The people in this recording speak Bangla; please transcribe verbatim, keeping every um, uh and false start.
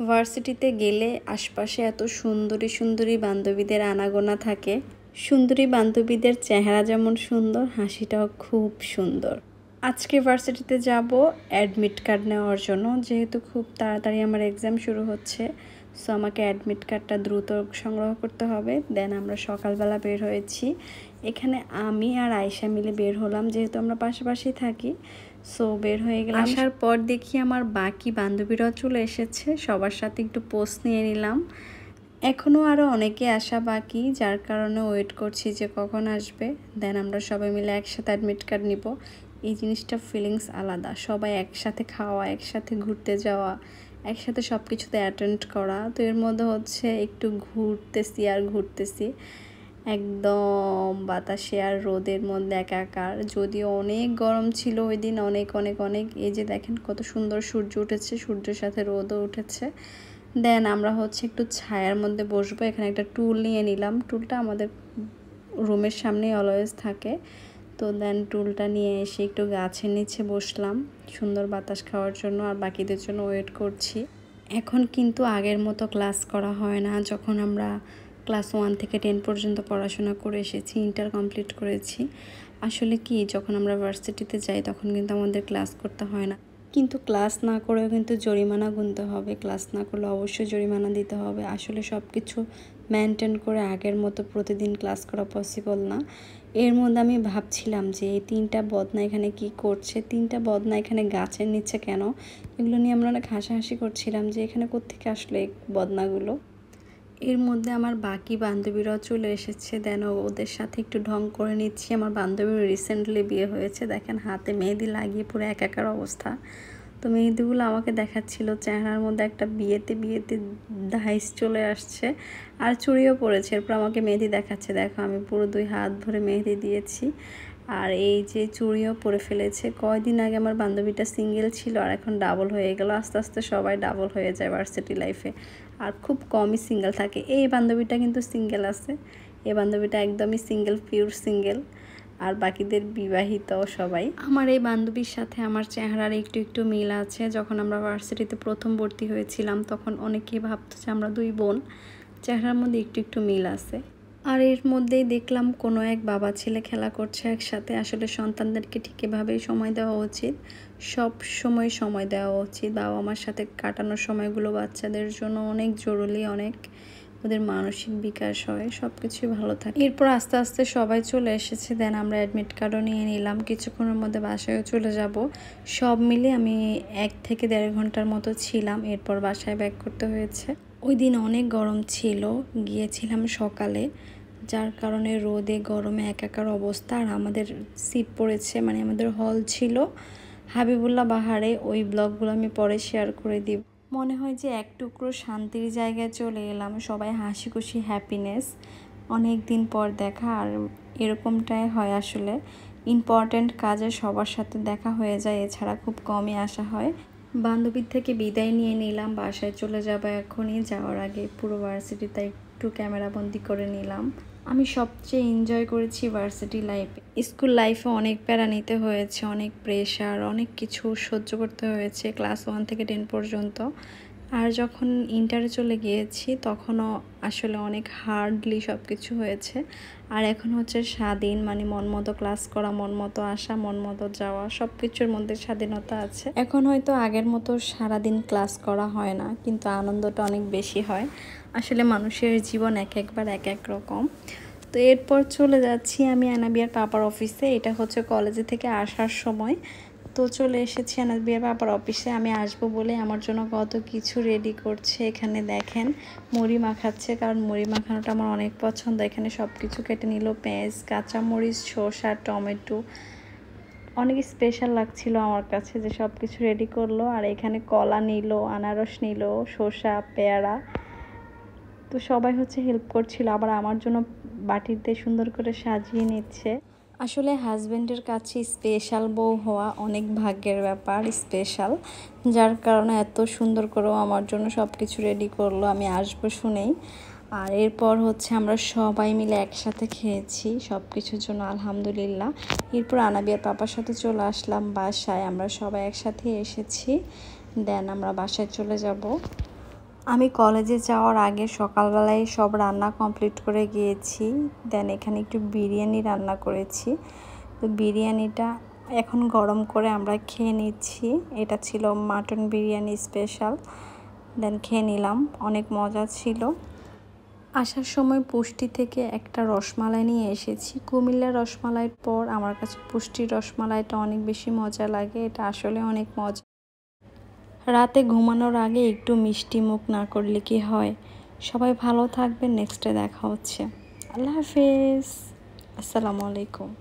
ভার্সিটিতে গেলে আশপাশে এত সুন্দরী সুন্দরী বান্ধবীদের আনাগোনা থাকে। সুন্দরী বান্ধবীদের চেহারা যেমন সুন্দর, হাসিটাও খুব সুন্দর। আজকে ভার্সিটিতে যাব অ্যাডমিট কার্ড নেওয়ার জন্য, যেহেতু খুব তাড়াতাড়ি আমার এক্সাম শুরু হচ্ছে। সো আমাকে অ্যাডমিট কার্ডটা দ্রুত সংগ্রহ করতে হবে। দেন আমরা সকালবেলা বের হয়েছি। এখানে আমি আর আয়শা মিলে বের হলাম, যেহেতু আমরা পাশাপাশি থাকি। সো বের হয়ে গেলাম। আসার পর দেখি আমার বাকি বান্ধবীরাও চলে এসেছে, সবার সাথে একটু পোস্ট নিয়ে নিলাম। এখনও আরও অনেকে আসা বাকি, যার কারণে ওয়েট করছি যে কখন আসবে। দেন আমরা সবাই মিলে একসাথে অ্যাডমিট কার্ড নিব। এই জিনিসটা ফিলিংস আলাদা, সবাই একসাথে খাওয়া, একসাথে ঘুরতে যাওয়া, একসাথে সব কিছুতে অ্যাটেন্ড করা। তো এর মধ্যে হচ্ছে একটু ঘুরতেছি আর ঘুরতেছি, একদম বাতাসে আর রোদের মধ্যে একাকার। যদিও অনেক গরম ছিল ওই দিন, অনেক অনেক অনেক। এই যে দেখেন কত সুন্দর সূর্য উঠেছে, সূর্যের সাথে রোদও উঠেছে। দেন আমরা হচ্ছে একটু ছায়ার মধ্যে বসবো। এখানে একটা টুল নিয়ে নিলাম, টুলটা আমাদের রুমের সামনেই অলওয়েজ থাকে। তো দেন টুলটা নিয়ে এসে একটু গাছের নিচে বসলাম সুন্দর বাতাস খাওয়ার জন্য, আর বাকিদের জন্য ওয়েট করছি। এখন কিন্তু আগের মতো ক্লাস করা হয় না। যখন আমরা ক্লাস ওয়ান থেকে টেন পর্যন্ত পড়াশোনা করে এসেছি, ইন্টার কমপ্লিট করেছি, আসলে কি যখন আমরা ভার্সিটিতে যাই তখন কিন্তু আমাদের ক্লাস করতে হয় না। কিন্তু ক্লাস না করেও কিন্তু জরিমানা গুনতে হবে, ক্লাস না করলে অবশ্যই জরিমানা দিতে হবে। আসলে সব কিছু মেনটেন করে আগের মতো প্রতিদিন ক্লাস করা পসিবল না। এর মধ্যে আমি ভাবছিলাম যে এই তিনটা বদনা এখানে কি করছে, তিনটা বদনা এখানে গাছের নিচে কেন, এগুলো নিয়ে আমরা অনেক হাসাহাসি করছিলাম যে এখানে কোত্থেকে আসলো এই বদনাগুলো। এর মধ্যে আমার বাকি বান্ধবীরাও চলে এসেছে। দেন ওদের সাথে একটু ঢং করে নিচ্ছি। আমার বান্ধবীর রিসেন্টলি বিয়ে হয়েছে, দেখেন হাতে মেহেদি লাগিয়ে পুরো একাকার অবস্থা। তো মেহেদিগুলো আমাকে দেখাচ্ছিল, চেহারার মধ্যে একটা বিয়েতে বিয়েতে দাইস চলে আসছে, আর চুড়িও পড়েছে। এরপর আমাকে মেহেদি দেখাচ্ছে, দেখো আমি পুরো দুই হাত ভরে মেহেদি দিয়েছি, আর এই যে চুড়িও পরে ফেলেছে। কয়দিন আগে আমার বান্ধবীটা সিঙ্গেল ছিল, আর এখন ডাবল হয়ে গেল। আস্তে আস্তে সবাই ডাবল হয়ে যায় ভার্সিটি লাইফে, আর খুব কমই সিঙ্গেল থাকে। এই বান্ধবীটা কিন্তু সিঙ্গেল আছে, এই বান্ধবীটা একদমই সিঙ্গেল, পিওর সিঙ্গেল, আর বাকিদের বিবাহিত সবাই। আমার এই বান্ধবীর সাথে আমার চেহারার একটু একটু মিল আছে। যখন আমরা ভার্সিটিতে প্রথম ভর্তি হয়েছিলাম তখন অনেকেই ভাবতো যে আমরা দুই বোন, চেহারার মধ্যে একটু একটু মিল আছে। আর এর মধ্যেই দেখলাম কোনো এক বাবা ছেলে খেলা করছে একসাথে। আসলে সন্তানদেরকে ঠিক এভাবেই সময় দেওয়া উচিত, সব সময় সময় দেওয়া উচিত। বাবা মার সাথে কাটানোর সময়গুলো বাচ্চাদের জন্য অনেক জরুরি, অনেক ওদের মানসিক বিকাশ হয়, সব কিছুই ভালো থাকে। এরপর আস্তে আস্তে সবাই চলে এসেছে। দেন আমরা অ্যাডমিট কার্ডও নিয়ে নিলাম, কিছুক্ষণের মধ্যে বাসায়ও চলে যাব। সব মিলে আমি এক থেকে দেড় ঘন্টার মতো ছিলাম, এরপর বাসায় ব্যাক করতে হয়েছে। ওই দিন অনেক গরম ছিল, গিয়েছিলাম সকালে, যার কারণে রোদে গরমে একাকার অবস্থা। আর আমাদের সিট পড়েছে, মানে আমাদের হল ছিল হাবিবুল্লাহ বাহারে। ওই ব্লগগুলো আমি পরে শেয়ার করে দিব। মনে হয় যে এক টুকরো শান্তির জায়গায় চলে এলাম, সবাই হাসি খুশি, হ্যাপিনেস। অনেক দিন পর দেখা, আর এরকমটাই হয় আসলে। ইম্পর্ট্যান্ট কাজে সবার সাথে দেখা হয়ে যায়, এছাড়া খুব কমই আসা হয়। বান্ধবীর থেকে বিদায় নিয়ে নিলাম, বাসায় চলে যাবো এখনই। যাওয়ার আগে পুরো ভার্সিটিতে একটু ক্যামেরাবন্দি করে নিলাম। আমি সবচেয়ে এনজয় করেছি ভার্সিটি লাইফে। স্কুল লাইফে অনেক প্যারা নিতে হয়েছে, অনেক প্রেশার, অনেক কিছু সহ্য করতে হয়েছে ক্লাস ওয়ান থেকে টেন পর্যন্ত। আর যখন ইন্টারে চলে গিয়েছি তখনও আসলে অনেক হার্ডলি সব কিছু হয়েছে। আর এখন হচ্ছে স্বাধীন, মানে মন মতো ক্লাস করা, মন মতো আসা, মন মতো যাওয়া, সব কিছুর মধ্যে স্বাধীনতা আছে। এখন হয়তো আগের মতো সারাদিন ক্লাস করা হয় না, কিন্তু আনন্দটা অনেক বেশি হয়। আসলে মানুষের জীবন এক একবার এক এক রকম। তো এরপর চলে যাচ্ছি আমি আনাবিয়ার পাপার অফিসে। এটা হচ্ছে কলেজে থেকে আসার সময়। তো চলে এসেছি আনাবিয়ার পাপার অফিসে। আমি আসবো বলে আমার জন্য কত কিছু রেডি করছে। এখানে দেখেন মুড়ি মাখাচ্ছে, কারণ মুড়ি মাখানোটা আমার অনেক পছন্দ। এখানে সব কিছু কেটে নিল, পেঁয়াজ, কাঁচামরিচ, শসা, টমেটো। অনেক স্পেশাল লাগছিল আমার কাছে যে সব কিছু রেডি করলো। আর এখানে কলা নিল, আনারস নিল, শসা, পেয়ারা। তো সবাই হচ্ছে হেল্প করছিল, আবার আমার জন্য বাটিতে সুন্দর করে সাজিয়ে নিচ্ছে। আসলে হাজব্যান্ডের কাছে স্পেশাল বউ হওয়া অনেক ভাগ্যের ব্যাপার, স্পেশাল, যার কারণে এত সুন্দর করেও আমার জন্য সব কিছু রেডি করলো আমি আসবো শুনেই। আর এরপর হচ্ছে আমরা সবাই মিলে একসাথে খেয়েছি সব কিছুর জন্য আলহামদুলিল্লাহ। এরপর আনাবিয়ার পাপার সাথে চলে আসলাম বাসায়, আমরা সবাই একসাথে এসেছি। দেন আমরা বাসায় চলে যাব। আমি কলেজে যাওয়ার আগে সকালবেলায় সব রান্না কমপ্লিট করে গিয়েছি। দেন এখানে একটু বিরিয়ানি রান্না করেছি। তো বিরিয়ানিটা এখন গরম করে আমরা খেয়ে নিচ্ছি। এটা ছিল মাটন বিরিয়ানি স্পেশাল। দেন খেয়ে নিলাম, অনেক মজা ছিল। আসার সময় পুষ্টি থেকে একটা রসমালাই নিয়ে এসেছি। কুমিল্লার রসমালাইয়ের পর আমার কাছে পুষ্টির রসমালাইটা অনেক বেশি মজা লাগে। এটা আসলে অনেক মজা। রাতে ঘুমানোর আগে একটু মিষ্টি মুখ না করলে কি হয়। সবাই ভালো থাকবেন, নেক্সটে দেখা হচ্ছে। আল্লাহ হাফেজ, আসসালামু আলাইকুম।